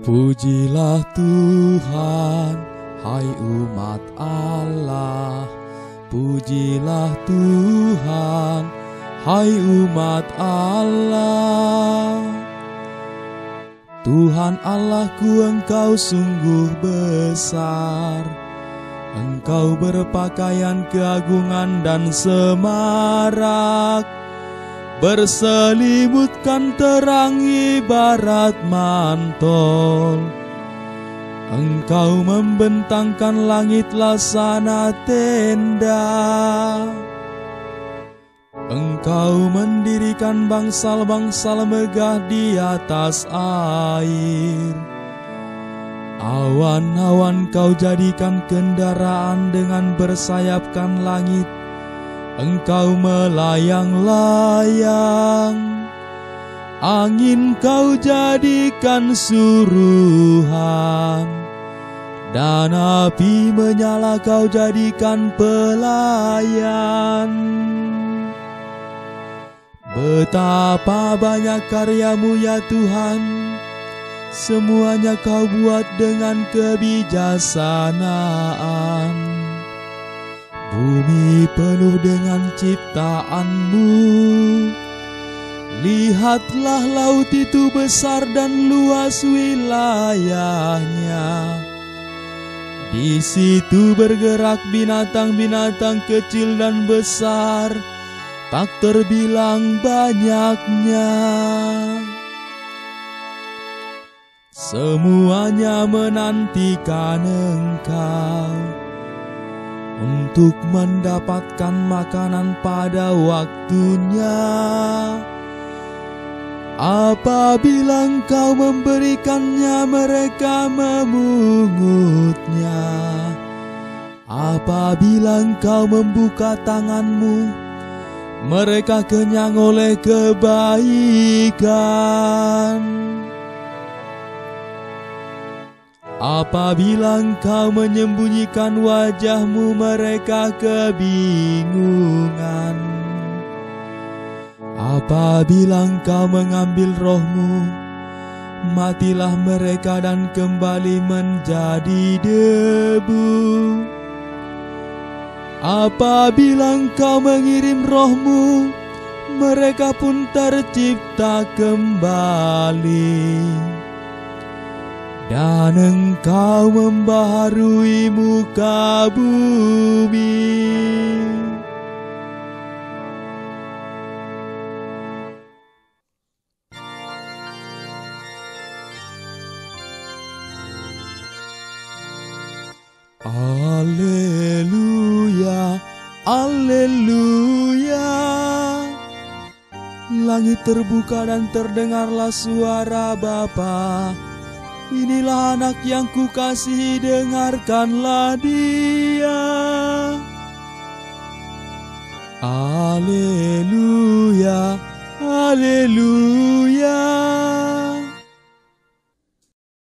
Pujilah Tuhan, hai umat Allah. Pujilah Tuhan, hai umat Allah. Tuhan Allahku, Engkau sungguh besar. Engkau berpakaian keagungan dan semarak, berselimutkan terang ibarat mantel. Engkau membentangkan langit laksana tenda. Engkau mendirikan bangsal-bangsal megah di atas air. Awan-awan Kau jadikan kendaraan dengan bersayapkan langit. Engkau melayang-layang, angin Kau jadikan suruhan, dan api menyala Kau jadikan pelayan. Betapa banyak karya-Mu ya Tuhan, semuanya Kau buat dengan kebijaksanaan. Bumi penuh dengan ciptaan-Mu. Lihatlah laut itu besar dan luas wilayahnya. Di situ bergerak binatang-binatang kecil dan besar, tak terbilang banyaknya. Semuanya menantikan Engkau untuk mendapatkan makanan pada waktunya. Apabila Engkau memberikannya, mereka memungutnya. Apabila Engkau membuka tangan-Mu, mereka kenyang oleh kebaikan. Apabila Engkau menyembunyikan wajah-Mu, mereka kebingungan. Apabila Engkau mengambil roh-Mu, matilah mereka dan kembali menjadi debu. Apabila Engkau mengirim roh-Mu, mereka pun tercipta kembali. Dan Engkau membaharui muka bumi. Haleluya, haleluya. Langit terbuka dan terdengarlah suara Bapa. Inilah anak yang kukasihi, dengarkanlah dia. Haleluya, haleluya.